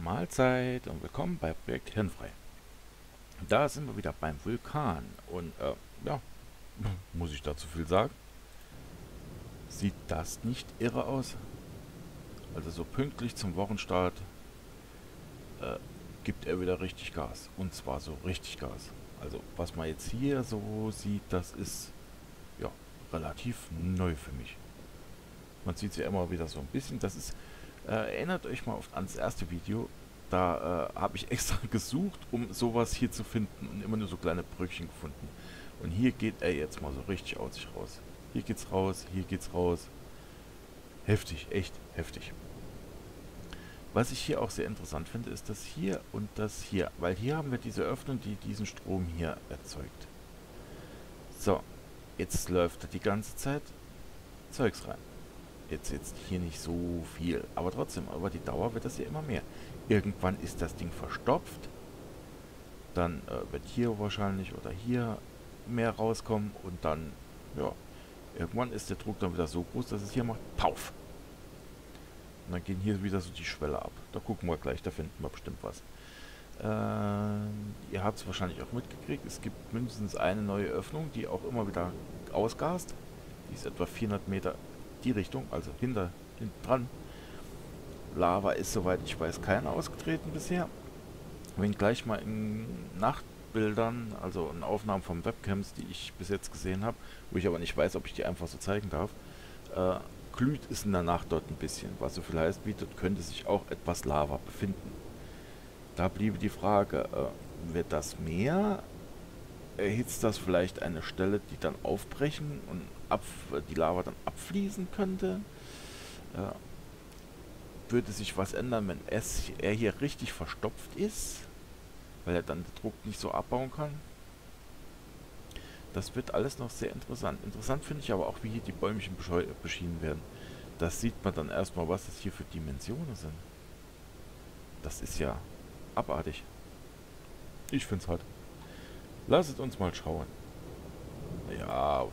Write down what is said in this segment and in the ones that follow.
Mahlzeit und willkommen bei Projekt Hirnfrei. Da sind wir wieder beim Vulkan und ja, muss ich dazu viel sagen? Sieht das nicht irre aus? Also so pünktlich zum Wochenstart äh, gibt er wieder richtig Gas und zwar so richtig Gas. Also was man jetzt hier so sieht, das ist ja relativ neu für mich. Man sieht sie ja immer wieder so ein bisschen. Das ist erinnert euch mal ans erste Video. Da habe ich extra gesucht, um sowas hier zu finden und immer nur so kleine Bröckchen gefunden. Und hier geht er jetzt mal so richtig aus sich raus. Hier geht's raus, hier geht's raus. Heftig, echt heftig. Was ich hier auch sehr interessant finde, ist das hier und das hier. Weil hier haben wir diese Öffnung, die diesen Strom hier erzeugt. So, jetzt läuft da die ganze Zeit Zeugs rein. Jetzt hier nicht so viel, aber trotzdem, über die Dauer wird das ja immer mehr. Irgendwann ist das Ding verstopft, dann wird hier wahrscheinlich oder hier mehr rauskommen und dann, ja, irgendwann ist der Druck dann wieder so groß, dass es hier macht, pauf. Und dann gehen hier wieder so die Schwelle ab. Da gucken wir gleich, da finden wir bestimmt was. Ihr habt es wahrscheinlich auch mitgekriegt, es gibt mindestens eine neue Öffnung, die auch immer wieder ausgast. Die ist etwa 400 Meter die Richtung, also hinten dran. Lava ist, soweit ich weiß, keine ausgetreten bisher. Wenn gleich mal in Nachtbildern, also in Aufnahmen von Webcams, die ich bis jetzt gesehen habe, wo ich aber nicht weiß, ob ich die einfach so zeigen darf, glüht es in der Nacht dort ein bisschen, was so viel heißt, wie dort könnte sich auch etwas Lava befinden. Da bliebe die Frage, wird das Meer? Erhitzt das vielleicht eine Stelle, die dann aufbrechen und die Lava dann abfließen könnte? Würde sich was ändern, wenn er hier richtig verstopft ist, weil er dann den Druck nicht so abbauen kann? Das wird alles noch sehr interessant. Interessant finde ich aber auch, wie hier die Bäumchen beschienen werden. Das sieht man dann erstmal, was das hier für Dimensionen sind. Das ist ja abartig. Ich finde es halt. Lasst uns mal schauen. Ja,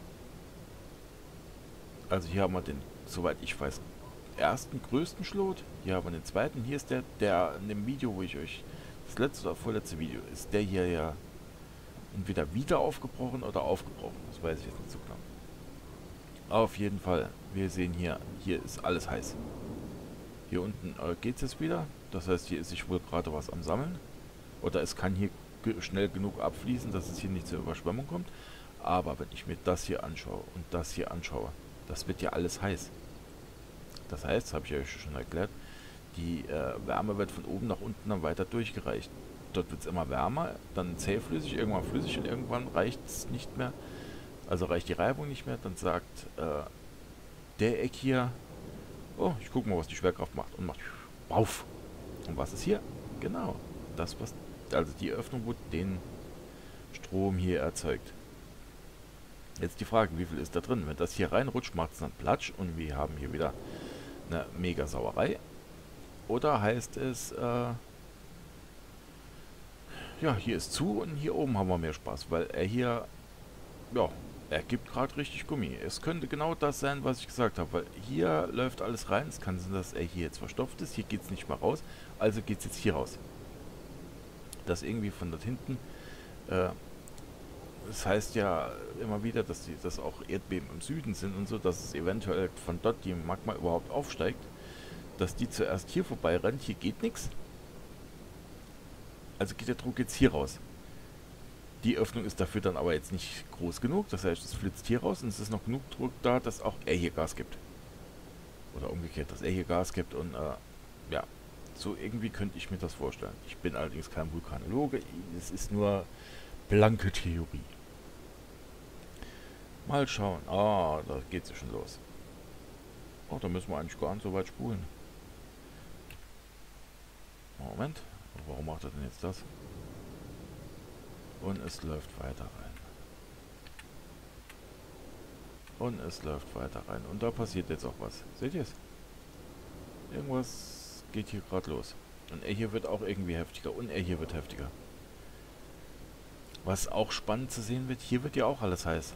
also hier haben wir den, soweit ich weiß, ersten größten Schlot. Hier haben wir den zweiten. Hier ist der in dem Video, wo ich euch, das letzte oder vorletzte Video, ist der hier ja entweder wieder aufgebrochen oder aufgebrochen. Das weiß ich jetzt nicht so genau. Auf jeden Fall, wir sehen hier ist alles heiß. Hier unten geht es jetzt wieder. Das heißt, hier ist sich wohl gerade was am Sammeln. Oder es kann hier schnell genug abfließen, dass es hier nicht zur Überschwemmung kommt. Aber wenn ich mir das hier anschaue und das hier anschaue, das wird ja alles heiß. Das heißt, habe ich euch schon erklärt, die Wärme wird von oben nach unten dann weiter durchgereicht. Dort wird es immer wärmer, dann zähflüssig, irgendwann flüssig und irgendwann reicht es nicht mehr. Also reicht die Reibung nicht mehr. Dann sagt der Eck hier, oh, ich gucke mal, was die Schwerkraft macht. Und macht Bauf. Und was ist hier? Genau, das, was, also die Öffnung, wo den Strom hier erzeugt. Jetzt die Frage, wie viel ist da drin? Wenn das hier reinrutscht, macht es dann Platsch und wir haben hier wieder eine mega Sauerei. Oder heißt es, ja, hier ist zu und hier oben haben wir mehr Spaß, weil er hier, ja, er gibt gerade richtig Gummi. Es könnte genau das sein, was ich gesagt habe, weil hier läuft alles rein. Es kann sein, dass er hier jetzt verstopft ist. Hier geht es nicht mehr raus, also geht es jetzt hier raus. Das irgendwie von dort hinten, das heißt ja immer wieder, dass auch Erdbeben im Süden sind und so, dass es eventuell von dort die Magma überhaupt aufsteigt, dass die zuerst hier vorbei rennt, hier geht nichts. Also geht der Druck jetzt hier raus. Die Öffnung ist dafür dann aber jetzt nicht groß genug, das heißt, es flitzt hier raus und es ist noch genug Druck da, dass auch er hier Gas gibt. Oder umgekehrt, dass er hier Gas gibt und ja, so irgendwie könnte ich mir das vorstellen. Ich bin allerdings kein Vulkanologe, es ist nur blanke Theorie. Mal schauen. Ah, da geht es ja schon los. Oh, da müssen wir eigentlich gar nicht so weit spulen. Moment. Warum macht er denn jetzt das? Und es läuft weiter rein. Und es läuft weiter rein. Und da passiert jetzt auch was. Seht ihr es? Irgendwas geht hier gerade los. Und er hier wird auch irgendwie heftiger. Und er hier wird heftiger. Was auch spannend zu sehen wird, hier wird ja auch alles heiß.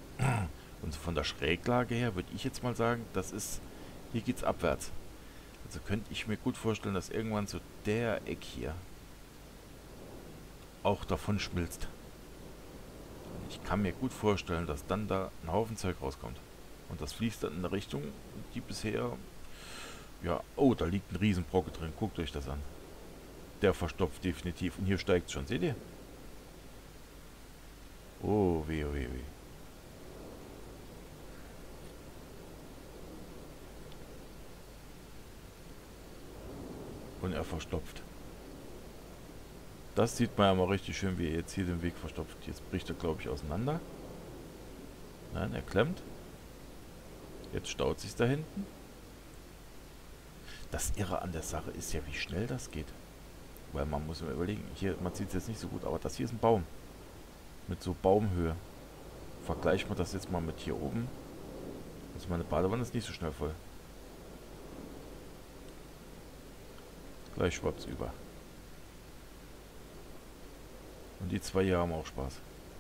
Und von der Schräglage her würde ich jetzt mal sagen, das ist, hier geht es abwärts. Also könnte ich mir gut vorstellen, dass irgendwann so der Eck hier auch davon schmilzt. Ich kann mir gut vorstellen, dass dann da ein Haufen Zeug rauskommt. Und das fließt dann in eine Richtung, die bisher... Ja, oh, da liegt ein Riesenbrocken drin. Guckt euch das an. Der verstopft definitiv. Und hier steigt es schon. Seht ihr? Oh, weh, oh, weh, weh. Und er verstopft. Das sieht man ja mal richtig schön, wie er jetzt hier den Weg verstopft. Jetzt bricht er, glaube ich, auseinander. Nein, er klemmt. Jetzt staut sich da hinten. Das Irre an der Sache ist ja, wie schnell das geht. Weil man muss immer überlegen, hier, man sieht es jetzt nicht so gut, aber das hier ist ein Baum. Mit so Baumhöhe. Vergleichen wir das jetzt mal mit hier oben. Also meine Badewanne ist nicht so schnell voll. Gleich schwappt's über. Und die zwei hier haben auch Spaß.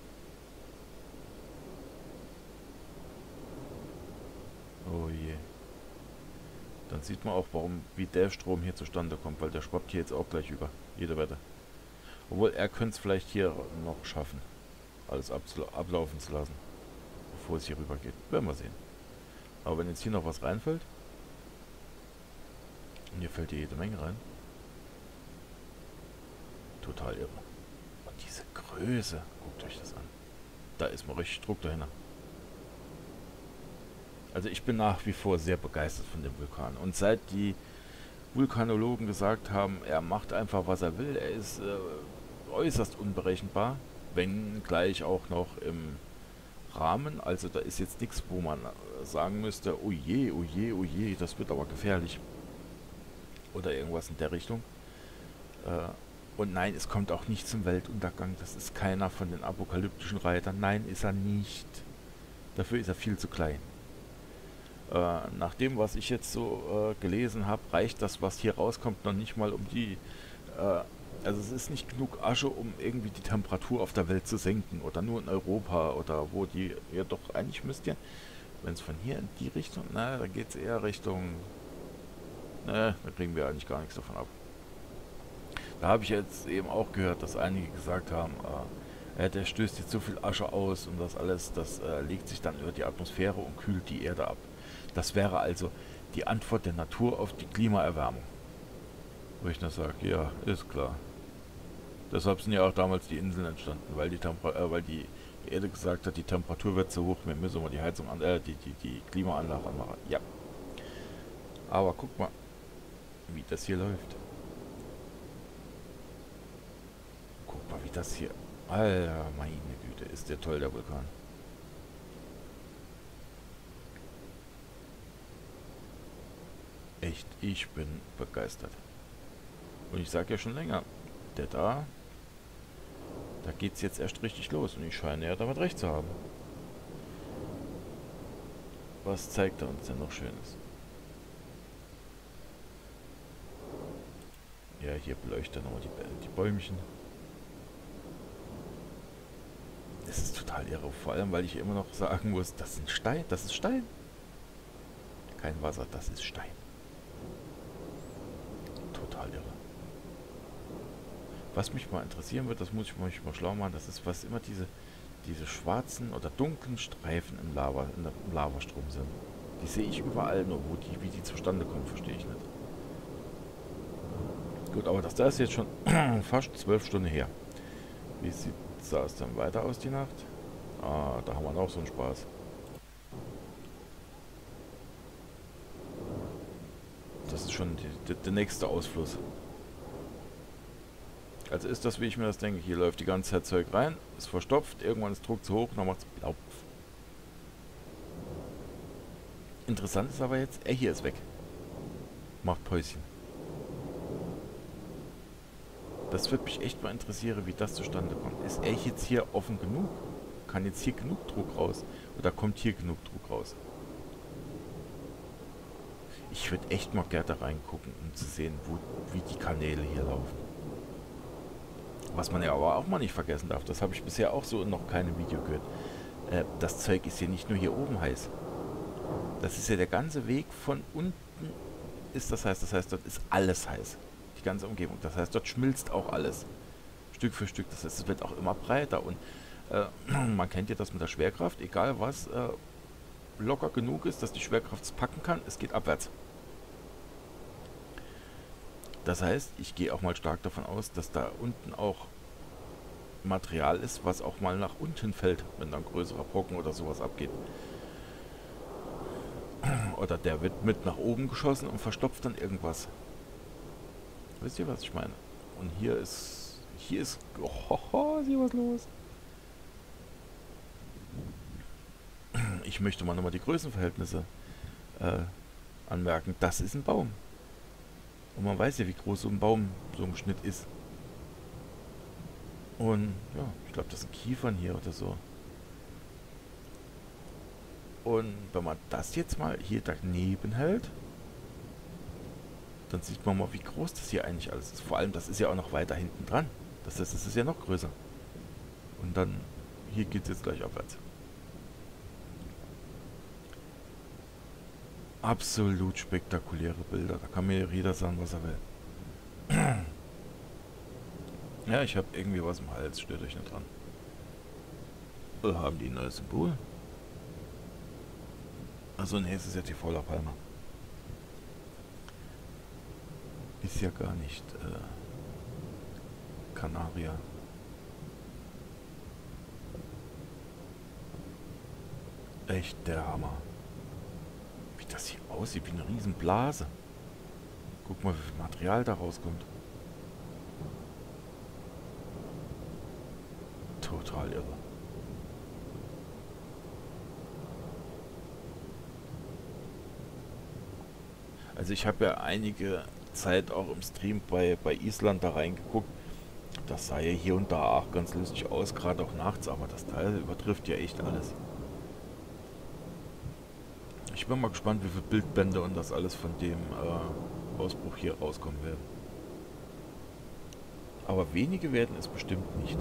Oh je. Dann sieht man auch, warum, wie der Strom hier zustande kommt, weil der schwappt hier jetzt auch gleich über. Jede Wette. Obwohl, er könnte es vielleicht hier noch schaffen, alles ablaufen zu lassen, bevor es hier rüber geht. Werden wir sehen. Aber wenn jetzt hier noch was reinfällt, und hier fällt hier jede Menge rein, total irre. Und diese Größe, guckt euch das an. Da ist mal richtig Druck dahinter. Also ich bin nach wie vor sehr begeistert von dem Vulkan. Und seit die Vulkanologen gesagt haben, er macht einfach, was er will, er ist äußerst unberechenbar, wenngleich auch noch im Rahmen. Also da ist jetzt nichts, wo man sagen müsste, oh je, oh je, oh je, das wird aber gefährlich. Oder irgendwas in der Richtung. Und nein, es kommt auch nicht zum Weltuntergang. Das ist keiner von den apokalyptischen Reitern. Nein, ist er nicht. Dafür ist er viel zu klein. Nach dem, was ich jetzt so gelesen habe, reicht das, was hier rauskommt, noch nicht mal um die... also es ist nicht genug Asche, um irgendwie die Temperatur auf der Welt zu senken. Oder nur in Europa oder wo die... Ja doch, eigentlich müsst ihr... Wenn es von hier in die Richtung... Na, da geht es eher Richtung... Ne, da kriegen wir eigentlich gar nichts davon ab. Da habe ich jetzt eben auch gehört, dass einige gesagt haben, der stößt jetzt so viel Asche aus und das alles, das legt sich dann über die Atmosphäre und kühlt die Erde ab. Das wäre also die Antwort der Natur auf die Klimaerwärmung. Wo ich dann sage, ja, ist klar. Deshalb sind ja auch damals die Inseln entstanden, weil die Erde gesagt hat, die Temperatur wird zu hoch, wir müssen mal die Heizung an, die Klimaanlage anmachen. Ja. Aber guck mal, wie das hier läuft. Guck mal, wie das hier... Alter, meine Güte, ist der toll, der Vulkan. Echt, ich bin begeistert. Und ich sage ja schon länger, da geht es jetzt erst richtig los. Und ich scheine ja damit recht zu haben. Was zeigt er uns denn noch Schönes? Ja, hier beleuchtet er nochmal die Bäumchen. Das ist total irre. Vor allem, weil ich immer noch sagen muss, das ist Stein. Das ist Stein. Kein Wasser, das ist Stein. Total irre. Was mich mal interessieren wird, das muss ich mal schlau machen, das ist, was immer diese schwarzen oder dunklen Streifen im Lavastrom sind. Die sehe ich überall, nur wie die zustande kommen, verstehe ich nicht. Gut, aber das da ist jetzt schon fast 12 Stunden her. Wie sah es dann weiter aus die Nacht? Ah, da haben wir noch so einen Spaß. Das ist schon der nächste Ausfluss. Also ist das, wie ich mir das denke. Hier läuft die ganze Zeit Zeug rein, ist verstopft, irgendwann ist Druck zu hoch und dann macht es Blaupf. Interessant ist aber jetzt, hier ist weg. Macht Päuschen. Das würde mich echt mal interessieren, wie das zustande kommt. Ist jetzt hier offen genug? Kann jetzt hier genug Druck raus? Oder kommt hier genug Druck raus? Ich würde echt mal gerne da reingucken, um zu sehen, wie die Kanäle hier laufen. Was man ja aber auch mal nicht vergessen darf, das habe ich bisher auch so in noch keinem Video gehört. Das Zeug ist ja nicht nur hier oben heiß. Das ist ja der ganze Weg von unten ist das heiß. Das heißt, dort ist alles heiß. Die ganze Umgebung. Das heißt, dort schmilzt auch alles. Stück für Stück. Das heißt, es wird auch immer breiter. Und man kennt ja das mit der Schwerkraft. Egal was locker genug ist, dass die Schwerkraft es packen kann, es geht abwärts. Das heißt, ich gehe auch mal stark davon aus, dass da unten auch Material ist, was auch mal nach unten fällt, wenn da ein größerer Brocken oder sowas abgeht. Oder der wird mit nach oben geschossen und verstopft dann irgendwas. Wisst ihr, was ich meine? Und hier ist, sieh was los. Ich möchte mal nochmal die Größenverhältnisse anmerken. Das ist ein Baum. Und man weiß ja, wie groß so ein Baum so im Schnitt ist. Und ja, ich glaube, das sind Kiefern hier oder so. Und wenn man das jetzt mal hier daneben hält, dann sieht man mal, wie groß das hier eigentlich alles ist. Vor allem, das ist ja auch noch weiter hinten dran. Das heißt, es ist ja noch größer. Und dann, hier geht es jetzt gleich abwärts. Absolut spektakuläre Bilder. Da kann mir jeder sagen, was er will. Ja, ich habe irgendwie was im Hals. Stört euch nicht dran. Haben die ein neues Symbol? Also ne, es ist ja die voller Palme. Ist ja gar nicht Kanaria. Echt der Hammer. Wie das hier aussieht, wie eine riesen Blase. Guck mal, wie viel Material da rauskommt. Total irre. Also ich habe ja einige Zeit auch im Stream bei Island da reingeguckt. Das sah ja hier und da auch ganz lustig aus, gerade auch nachts, aber das Teil übertrifft ja echt alles. Ich bin mal gespannt, wie viele Bildbände und das alles von dem Ausbruch hier rauskommen werden. Aber wenige werden es bestimmt nicht.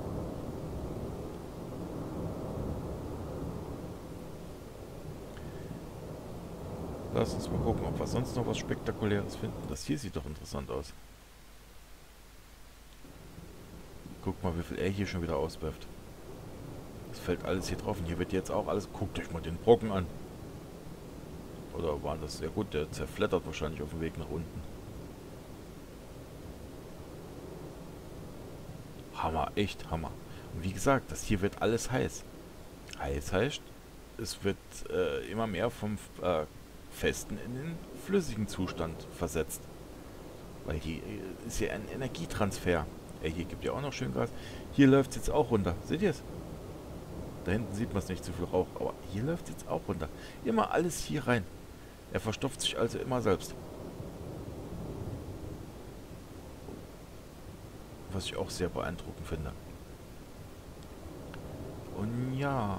Lass uns mal gucken, ob wir sonst noch was Spektakuläres finden. Das hier sieht doch interessant aus. Guck mal, wie viel er hier schon wieder auswirft. Das fällt alles hier drauf und hier wird jetzt auch alles... Guckt euch mal den Brocken an. Oder war das... Ja gut, der zerflettert wahrscheinlich auf dem Weg nach unten. Hammer, echt Hammer. Und wie gesagt, das hier wird alles heiß. Heiß heißt, es wird immer mehr vom festen in den flüssigen Zustand versetzt. Weil hier ist ja ein Energietransfer. Hier gibt ja auch noch schön Gas. Hier läuft es jetzt auch runter. Seht ihr es? Da hinten sieht man es nicht, zu viel Rauch. Aber hier läuft es jetzt auch runter. Immer alles hier rein. Er verstopft sich also immer selbst. Was ich auch sehr beeindruckend finde. Und ja.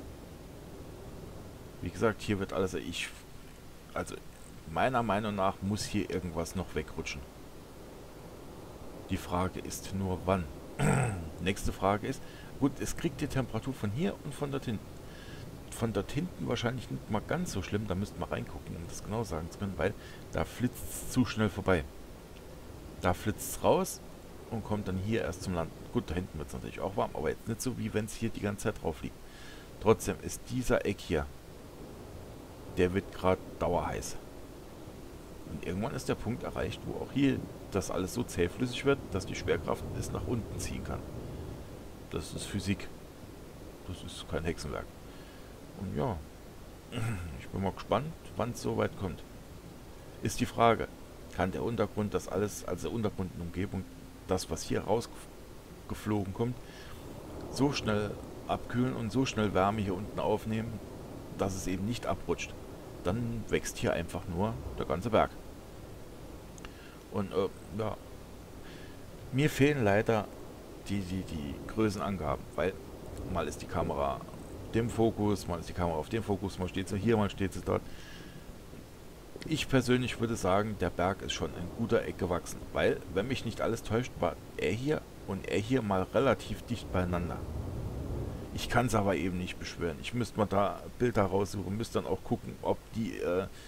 Wie gesagt, hier wird alles... Also meiner Meinung nach muss hier irgendwas noch wegrutschen. Die Frage ist nur, wann. Nächste Frage ist, gut, es kriegt die Temperatur von hier und von dort hinten. Von dort hinten wahrscheinlich nicht mal ganz so schlimm, da müssten wir reingucken, um das genau sagen zu können, weil da flitzt es zu schnell vorbei. Da flitzt es raus und kommt dann hier erst zum Land. Gut, da hinten wird es natürlich auch warm, aber jetzt nicht so, wie wenn es hier die ganze Zeit drauf liegt. Trotzdem ist dieser Eck hier, der wird gerade dauerheiß. Und irgendwann ist der Punkt erreicht, wo auch hier das alles so zähflüssig wird, dass die Schwerkraft es nach unten ziehen kann. Das ist Physik. Das ist kein Hexenwerk. Und ja, ich bin mal gespannt, wann es so weit kommt. Ist die Frage, kann der Untergrund das alles, also Untergrund und Umgebung, das, was hier rausgeflogen kommt, so schnell abkühlen und so schnell Wärme hier unten aufnehmen, dass es eben nicht abrutscht. Dann wächst hier einfach nur der ganze Berg. Und ja, mir fehlen leider die Größenangaben, weil mal ist die Kamera dem Fokus, mal ist die Kamera auf dem Fokus, mal steht sie hier, mal steht sie dort. Ich persönlich würde sagen, der Berg ist schon in guter Ecke gewachsen, weil, wenn mich nicht alles täuscht, war er hier und er hier mal relativ dicht beieinander. Ich kann es aber eben nicht beschwören. Ich müsste mal da Bilder raussuchen, müsste dann auch gucken, ob die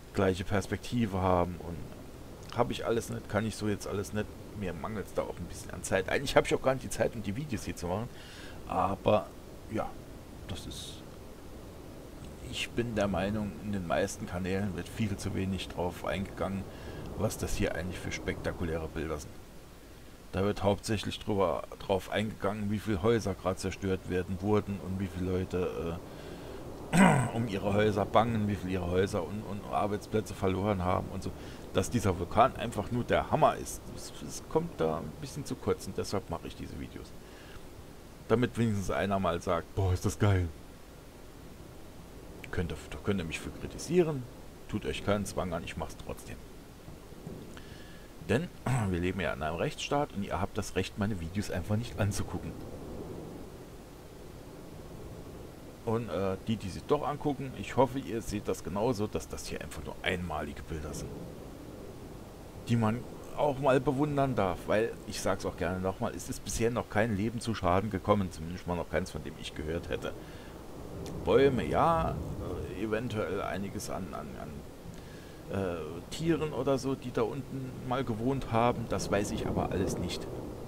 gleiche Perspektive haben und habe ich alles nicht, kann ich so jetzt alles nicht. Mir mangelt es da auch ein bisschen an Zeit. Eigentlich habe ich auch gar nicht die Zeit, um die Videos hier zu machen. Aber ja, das ist... Ich bin der Meinung, in den meisten Kanälen wird viel zu wenig drauf eingegangen, was das hier eigentlich für spektakuläre Bilder sind. Da wird hauptsächlich drauf eingegangen, wie viele Häuser gerade zerstört wurden und wie viele Leute um ihre Häuser bangen, wie viele ihre Häuser und Arbeitsplätze verloren haben und so. Dass dieser Vulkan einfach nur der Hammer ist, das kommt da ein bisschen zu kurz und deshalb mache ich diese Videos. Damit wenigstens einer mal sagt, boah, ist das geil. Da könnt ihr mich für kritisieren, tut euch keinen Zwang an, ich mach's trotzdem. Denn wir leben ja in einem Rechtsstaat und ihr habt das Recht, meine Videos einfach nicht anzugucken. Und die sich doch angucken, ich hoffe, ihr seht das genauso, dass das hier einfach nur einmalige Bilder sind. Die man auch mal bewundern darf, weil, ich sag's auch gerne nochmal, es ist bisher noch kein Leben zu Schaden gekommen, zumindest mal noch keins, von dem ich gehört hätte. Bäume, ja, eventuell einiges an Tieren oder so, die da unten mal gewohnt haben, das weiß ich aber alles nicht.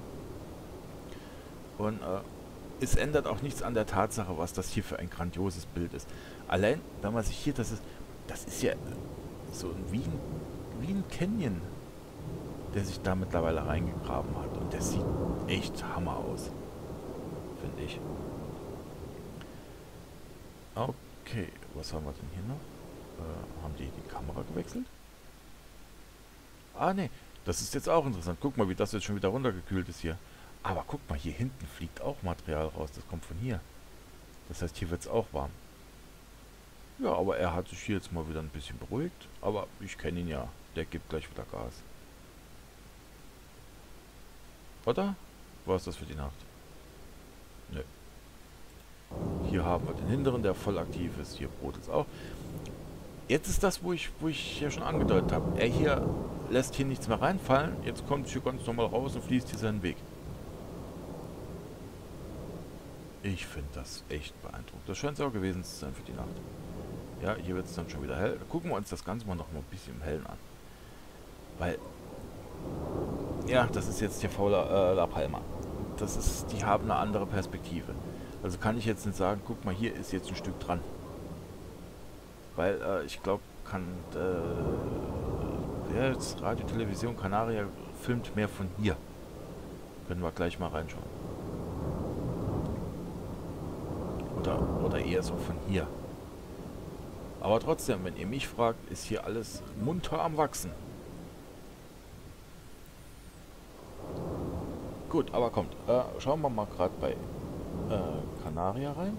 Und es ändert auch nichts an der Tatsache, was das hier für ein grandioses Bild ist. Allein, wenn man sich hier, das ist ja so wie ein Canyon, der sich da mittlerweile reingegraben hat. Und der sieht echt Hammer aus, finde ich. Okay, was haben wir denn hier noch? Haben die Kamera gewechselt? Ah, ne, das ist jetzt auch interessant. Guck mal, wie das jetzt schon wieder runtergekühlt ist hier. Aber guck mal, hier hinten fliegt auch Material raus. Das kommt von hier. Das heißt, hier wird es auch warm. Ja, aber er hat sich hier jetzt mal wieder ein bisschen beruhigt. Aber ich kenne ihn ja. Der gibt gleich wieder Gas. Oder? War es das für die Nacht? Nö. Hier haben wir den hinteren, der voll aktiv ist. Hier brodelt es auch. Jetzt ist das, wo ich ja schon angedeutet habe. Er hier lässt hier nichts mehr reinfallen. Jetzt kommt es hier ganz normal raus und fließt hier seinen Weg. Ich finde das echt beeindruckend. Das scheint es auch gewesen zu sein für die Nacht. Ja, hier wird es dann schon wieder hell. Gucken wir uns das Ganze mal noch mal ein bisschen im Hellen an. Weil, ja, das ist jetzt hier La Palma. Die haben eine andere Perspektive. Also kann ich jetzt nicht sagen, guck mal, hier ist jetzt ein Stück dran. Weil, ich glaube, jetzt Radio, Television, Canaria filmt mehr von hier. Können wir gleich mal reinschauen. Oder eher so von hier. Aber trotzdem, wenn ihr mich fragt, ist hier alles munter am Wachsen. Gut, aber kommt. Schauen wir mal gerade bei Canaria rein.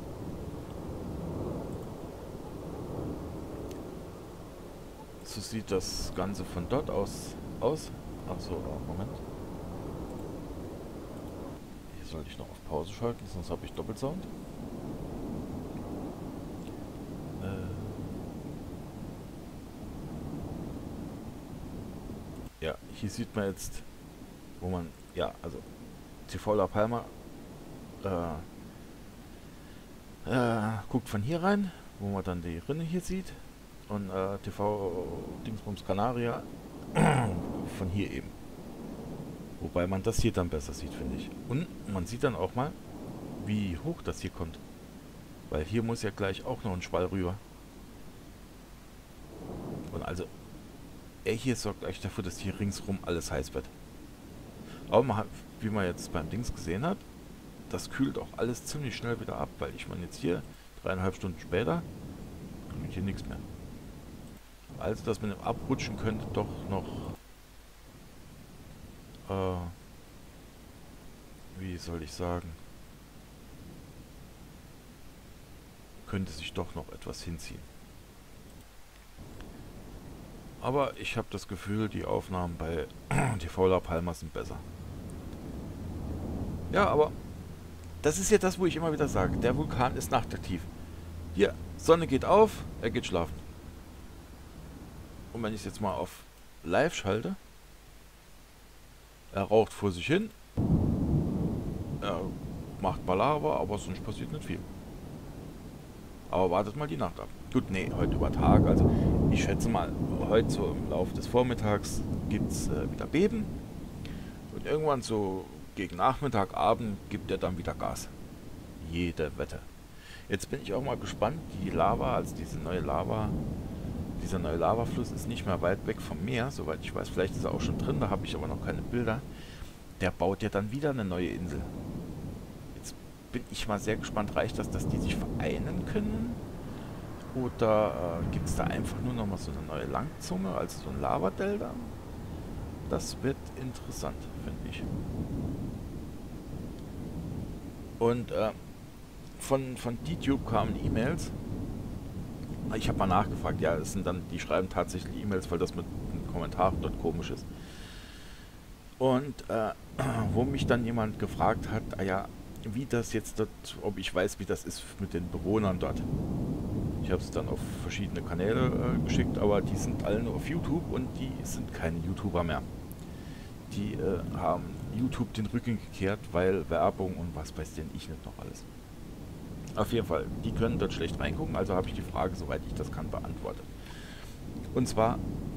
So sieht das Ganze von dort aus. Achso, Moment. Hier sollte ich noch auf Pause schalten, sonst habe ich Doppelsound. Ja, hier sieht man jetzt, wo man, ja, also TV La Palma guckt von hier rein, wo man dann die Rinne hier sieht. Und TV Dingsbums Canaria von hier eben. Wobei man das hier dann besser sieht, finde ich. Und man sieht dann auch mal, wie hoch das hier kommt. Weil hier muss ja gleich auch noch ein Schwall rüber. Und also, er hier sorgt eigentlich dafür, dass hier ringsrum alles heiß wird. Aber man hat, wie man jetzt beim Dings gesehen hat, das kühlt auch alles ziemlich schnell wieder ab, weil ich meine jetzt hier 3,5 Stunden später kühlt hier nichts mehr. Also dass man im Abrutschen könnte doch noch wie soll ich sagen, könnte sich doch noch etwas hinziehen. Aber ich habe das Gefühl, die Aufnahmen bei TV La Palma sind besser. Ja, aber das ist ja das, wo ich immer wieder sage. Der Vulkan ist nachtaktiv. Hier, Sonne geht auf, er geht schlafen. Und wenn ich es jetzt mal auf Live schalte, er raucht vor sich hin, er macht Palaver, aber sonst passiert nicht viel. Aber wartet mal die Nacht ab. Gut, nee, heute über Tag, also ich schätze mal, heute so im Laufe des Vormittags gibt es wieder Beben. Und irgendwann so gegen Nachmittag, Abend gibt er dann wieder Gas. Jede Wette. Jetzt bin ich auch mal gespannt, die Lava, also dieser neue Lavafluss ist nicht mehr weit weg vom Meer, soweit ich weiß. Vielleicht ist er auch schon drin, da habe ich aber noch keine Bilder. Der baut ja dann wieder eine neue Insel. Jetzt bin ich mal sehr gespannt, reicht das, dass die sich vereinen können? Oder gibt es da einfach nur noch mal so eine neue Langzunge, also so ein Lavadelta? Das wird interessant, finde ich. Und von DTube kamen E-Mails. Ich habe mal nachgefragt, ja, es sind dann, die schreiben tatsächlich E-Mails, weil das mit den Kommentaren dort komisch ist. Und wo mich dann jemand gefragt hat, ja, wie das jetzt dort, ob ich weiß, wie das ist mit den Bewohnern dort. Ich habe es dann auf verschiedene Kanäle geschickt, aber die sind alle nur auf YouTube und die sind keine YouTuber mehr. Die haben YouTube den Rücken gekehrt, weil Werbung und was weiß denn ich nicht noch alles. Auf jeden Fall, die können dort schlecht reingucken, also habe ich die Frage, soweit ich das kann, beantwortet. Und zwar,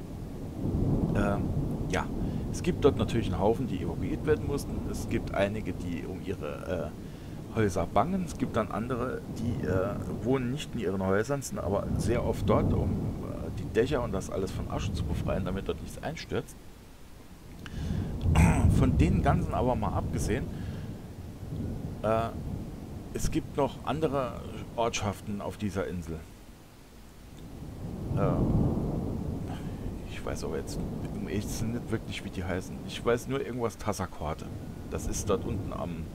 ja, es gibt dort natürlich einen Haufen, die evakuiert werden mussten. Es gibt einige, die um ihre Häuser bangen. Es gibt dann andere, die wohnen nicht in ihren Häusern, sind aber sehr oft dort, um die Dächer und das alles von Asche zu befreien, damit dort nichts einstürzt. Von den ganzen aber mal abgesehen, es gibt noch andere Ortschaften auf dieser Insel. Ich weiß aber jetzt im Echtsten nicht wirklich, wie die heißen. Ich weiß nur irgendwas Tassakorte. Das ist dort unten am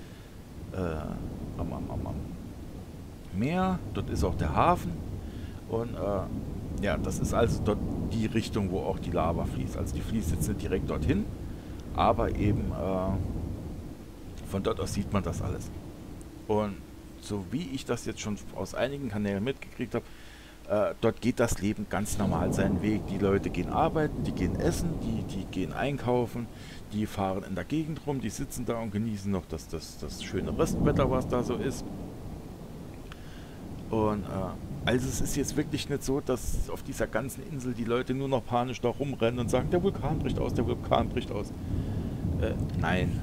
Meer. Dort ist auch der Hafen. Und ja, das ist also dort die Richtung, wo auch die Lava fließt. Also die fließt jetzt nicht direkt dorthin, aber eben von dort aus sieht man das alles. Und so wie ich das jetzt schon aus einigen Kanälen mitgekriegt habe, dort geht das Leben ganz normal seinen Weg. Die Leute gehen arbeiten, die gehen essen, die gehen einkaufen, die fahren in der Gegend rum, die sitzen da und genießen noch das schöne Restwetter, was da so ist. Und also es ist jetzt wirklich nicht so, dass auf dieser ganzen Insel die Leute nur noch panisch da rumrennen und sagen, der Vulkan bricht aus, der Vulkan bricht aus. Nein.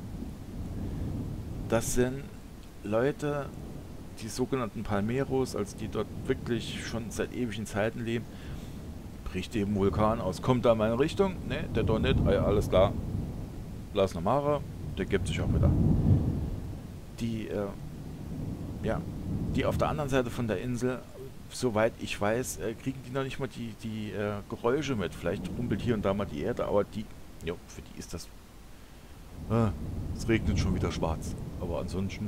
Das sind Leute, die sogenannten Palmeros, also die dort wirklich schon seit ewigen Zeiten leben, bricht eben Vulkan aus. Kommt da in meine Richtung? Ne, der doch nicht. Ah ja, alles klar. Lass noch Mara, der gibt sich auch wieder. Die, ja, die auf der anderen Seite von der Insel, soweit ich weiß, kriegen die noch nicht mal die Geräusche mit. Vielleicht rumpelt hier und da mal die Erde, aber die, jo, für die ist das... es regnet schon wieder schwarz. Aber ansonsten...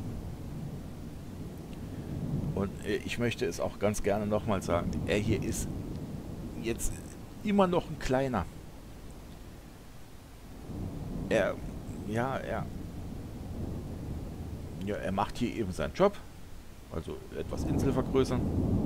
Und ich möchte es auch ganz gerne nochmal sagen, er hier ist jetzt immer noch ein kleiner. Er macht hier eben seinen Job, also etwas Insel vergrößern.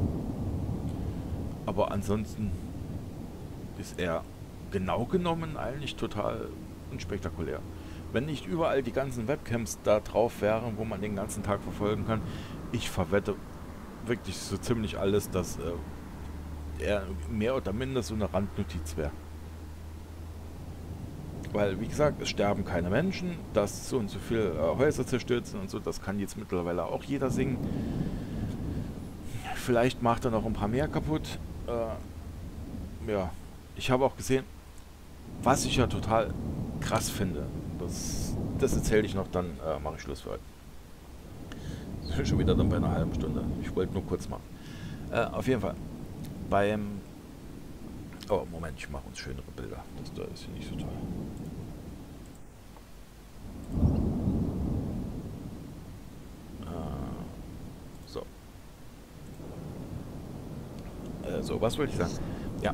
Aber ansonsten ist er genau genommen eigentlich total unspektakulär. Wenn nicht überall die ganzen Webcams da drauf wären, wo man den ganzen Tag verfolgen kann, ich verwette wirklich so ziemlich alles, dass er mehr oder minder so eine Randnotiz wäre. Weil, wie gesagt, es sterben keine Menschen, dass so und so viele Häuser zerstört sind und so, das kann jetzt mittlerweile auch jeder singen. Vielleicht macht er noch ein paar mehr kaputt. Ja, ich habe auch gesehen, was ich ja total krass finde, das erzähle ich noch, dann mache ich Schluss für heute. Schon wieder dann bei einer halben Stunde. Ich wollte nur kurz machen. Auf jeden Fall. Beim... Oh, Moment, ich mache uns schönere Bilder. Das da ist hier nicht so toll. So. So, was wollte ich sagen? Ja.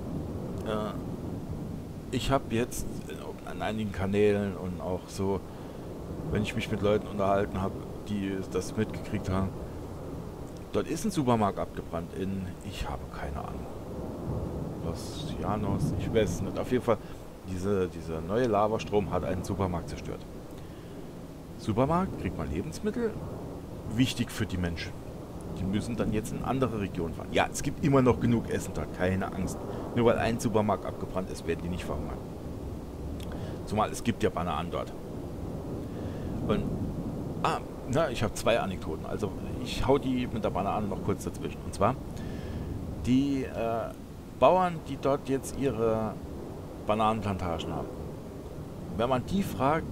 Ich habe jetzt an einigen Kanälen und auch so, wenn ich mich mit Leuten unterhalten habe, die das mitgekriegt haben, dort ist ein Supermarkt abgebrannt in, ich habe keine Ahnung, Los Llanos, ich weiß es nicht. Auf jeden Fall, dieser neue Lavastrom hat einen Supermarkt zerstört. Supermarkt, kriegt man Lebensmittel, wichtig für die Menschen. Die müssen dann jetzt in andere Regionen fahren. Ja, es gibt immer noch genug Essen dort, keine Angst. Nur weil ein Supermarkt abgebrannt ist, werden die nicht verhungern. Zumal es gibt ja Bananen dort. Und, ich habe 2 Anekdoten. Also ich hau die mit der Banane noch kurz dazwischen. Und zwar, die Bauern, die dort jetzt ihre Bananenplantagen haben. Wenn man die fragt,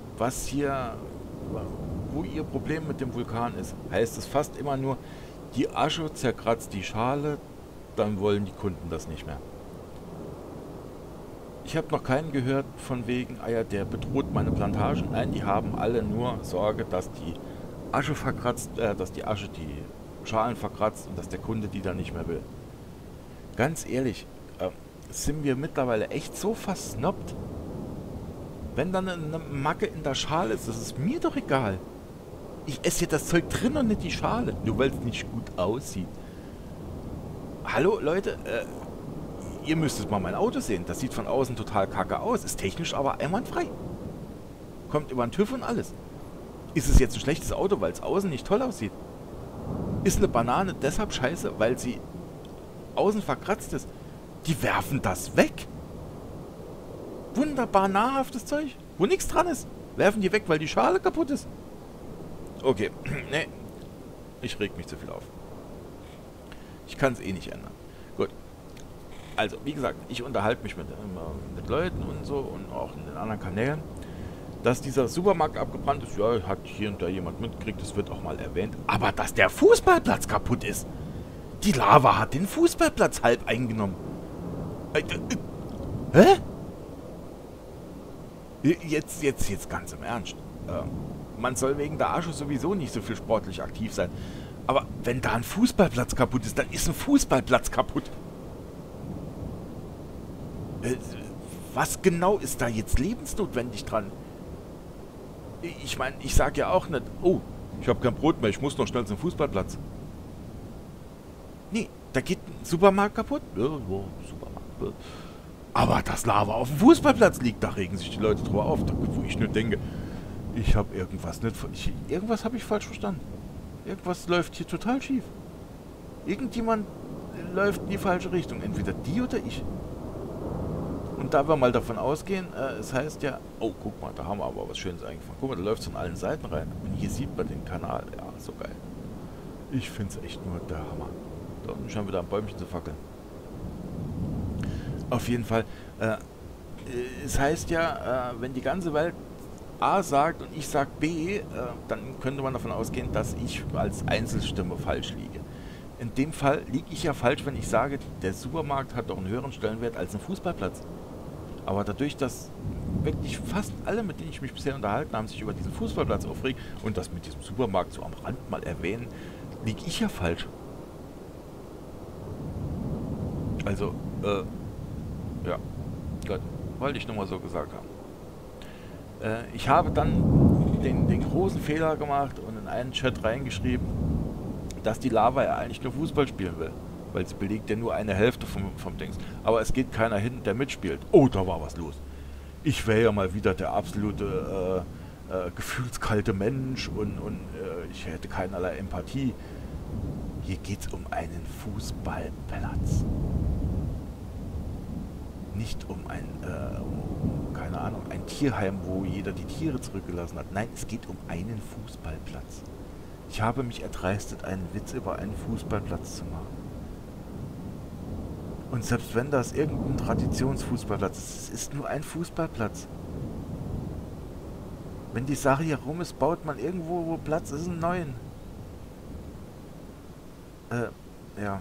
wo ihr Problem mit dem Vulkan ist, heißt es fast immer nur, die Asche zerkratzt die Schale, dann wollen die Kunden das nicht mehr. Ich habe noch keinen gehört von wegen, der bedroht meine Plantagen. Nein, die haben alle nur Sorge, dass die Asche verkratzt, dass die Asche die Schalen verkratzt und dass der Kunde die dann nicht mehr will. Ganz ehrlich, sind wir mittlerweile echt so versnobbt? Wenn dann eine Macke in der Schale ist, das ist mir doch egal. Ich esse hier das Zeug drin und nicht die Schale, nur weil es nicht gut aussieht. Hallo Leute, ihr müsstet mal mein Auto sehen. Das sieht von außen total kacke aus, ist technisch aber einwandfrei. Kommt über den TÜV und alles. Ist es jetzt ein schlechtes Auto, weil es außen nicht toll aussieht? Ist eine Banane deshalb scheiße, weil sie außen verkratzt ist? Die werfen das weg. Wunderbar nahrhaftes Zeug, wo nichts dran ist. Werfen die weg, weil die Schale kaputt ist. Okay, nee. Ich reg mich zu viel auf. Ich kann es eh nicht ändern. Gut. Also, wie gesagt, ich unterhalte mich mit Leuten und so und auch in den anderen Kanälen. Dass dieser Supermarkt abgebrannt ist, ja, hat hier und da jemand mitgekriegt, das wird auch mal erwähnt. Aber dass der Fußballplatz kaputt ist. Die Lava hat den Fußballplatz halb eingenommen. Hä? Jetzt ganz im Ernst. Man soll wegen der Asche sowieso nicht so viel sportlich aktiv sein. Aber wenn da ein Fußballplatz kaputt ist, dann ist ein Fußballplatz kaputt. Was genau ist da jetzt lebensnotwendig dran? Ich meine, ich sage ja auch nicht, oh, ich habe kein Brot mehr, ich muss noch schnell zum Fußballplatz. Nee, da geht ein Supermarkt kaputt. Ja, Supermarkt. Aber dass Lava auf dem Fußballplatz liegt, da regen sich die Leute drüber auf. Wo ich nur denke, ich habe irgendwas irgendwas habe ich falsch verstanden. Irgendwas läuft hier total schief. Irgendjemand läuft in die falsche Richtung. Entweder die oder ich. Und da wir mal davon ausgehen, es heißt ja, oh, guck mal, da haben wir aber was Schönes eingefangen. Guck mal, da läuft es von allen Seiten rein. Und hier sieht man den Kanal. Ja, so geil. Ich finde es echt nur der Hammer. Da unten schon wieder ein Bäumchen zu fackeln. Auf jeden Fall, es heißt ja, wenn die ganze Welt A sagt und ich sage B, dann könnte man davon ausgehen, dass ich als Einzelstimme falsch liege. In dem Fall liege ich ja falsch, wenn ich sage, der Supermarkt hat doch einen höheren Stellenwert als ein Fußballplatz. Aber dadurch, dass wirklich fast alle, mit denen ich mich bisher unterhalten habe, sich über diesen Fußballplatz aufregen und das mit diesem Supermarkt so am Rand mal erwähnen, liege ich ja falsch. Also, ja, Gott, wollte ich nur mal so gesagt haben. Ich habe dann den großen Fehler gemacht und in einen Chat reingeschrieben, dass die Lava ja eigentlich nur Fußball spielen will. Weil sie belegt ja nur eine Hälfte vom Dings. Aber es geht keiner hin, der mitspielt. Oh, da war was los. Ich wäre ja mal wieder der absolute gefühlskalte Mensch und ich hätte keinerlei Empathie. Hier geht es um einen Fußballplatz. Nicht um keine Ahnung, ein Tierheim, wo jeder die Tiere zurückgelassen hat. Nein, es geht um einen Fußballplatz. Ich habe mich erdreistet, einen Witz über einen Fußballplatz zu machen. Und selbst wenn das irgendein Traditionsfußballplatz ist, es ist nur ein Fußballplatz. Wenn die Sache hier rum ist, baut man irgendwo, wo Platz ist, einen neuen. Ja.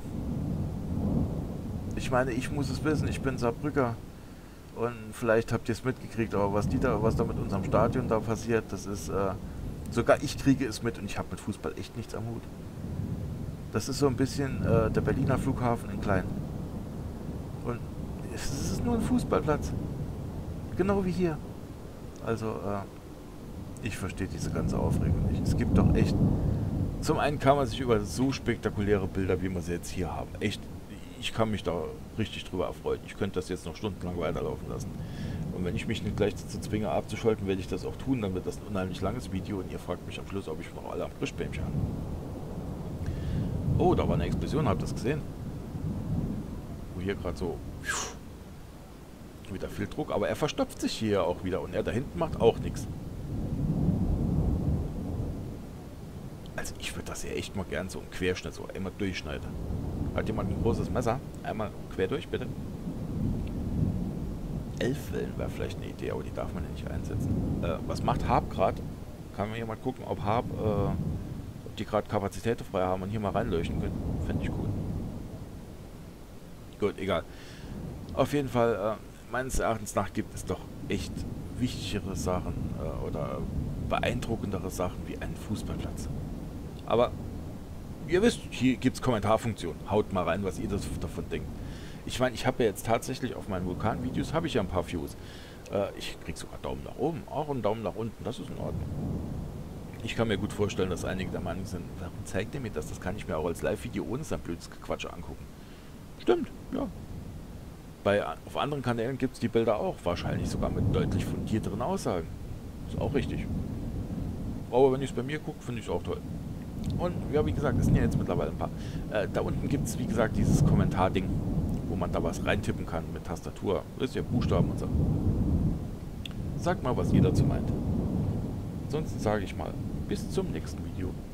Ich meine, ich muss es wissen, ich bin Saarbrücker. Und vielleicht habt ihr es mitgekriegt, aber was da mit unserem Stadion da passiert, das ist, sogar ich kriege es mit und ich habe mit Fußball echt nichts am Hut. Das ist so ein bisschen der Berliner Flughafen in klein. Und es ist nur ein Fußballplatz. Genau wie hier. Also, ich verstehe diese ganze Aufregung nicht. Es gibt doch echt... Zum einen kann man sich über so spektakuläre Bilder, wie wir sie jetzt hier haben, echt... Ich kann mich da richtig drüber erfreuen. Ich könnte das jetzt noch stundenlang weiterlaufen lassen. Und wenn ich mich nicht gleich dazu zwinge abzuschalten, werde ich das auch tun. Dann wird das ein unheimlich langes Video und ihr fragt mich am Schluss, ob ich noch alle am Frischbämchen habe. Oh, da war eine Explosion, habt ihr das gesehen? Wo hier gerade so wieder viel Druck, aber er verstopft sich hier auch wieder und er da hinten macht auch nichts. Also ich würde das ja echt mal gern so im Querschnitt, so einmal durchschneiden. Hat jemand ein großes Messer? Einmal quer durch, bitte. 11 Wellen wäre vielleicht eine Idee, aber die darf man ja nicht einsetzen. Was macht Harp gerade? Kann mir jemand gucken, ob Harp, ob die gerade Kapazitäten frei haben und hier mal reinleuchten können? Fände ich gut. Gut, egal. Auf jeden Fall, meines Erachtens nach gibt es doch echt wichtigere Sachen oder beeindruckendere Sachen wie einen Fußballplatz. Aber ihr wisst, hier gibt es Kommentarfunktion. Haut mal rein, was ihr davon denkt. Ich meine, ich habe ja jetzt tatsächlich auf meinen Vulkan-Videos habe ich ja ein paar Views. Ich krieg sogar Daumen nach oben, auch einen Daumen nach unten. Das ist in Ordnung. Ich kann mir gut vorstellen, dass einige der Meinung sind, warum zeigt ihr mir das? Das kann ich mir auch als Live-Video ohne sein blödes Gequatsche angucken. Stimmt, ja. Auf anderen Kanälen gibt es die Bilder auch. Wahrscheinlich sogar mit deutlich fundierteren Aussagen. Ist auch richtig. Aber wenn ich es bei mir gucke, finde ich es auch toll. Und ja, wie gesagt, es sind ja jetzt mittlerweile ein paar. Da unten gibt es, wie gesagt, dieses Kommentar-Ding, wo man da was reintippen kann mit Tastatur. Das ist ja Buchstaben und so. Sagt mal, was ihr dazu meint. Ansonsten sage ich mal, bis zum nächsten Video.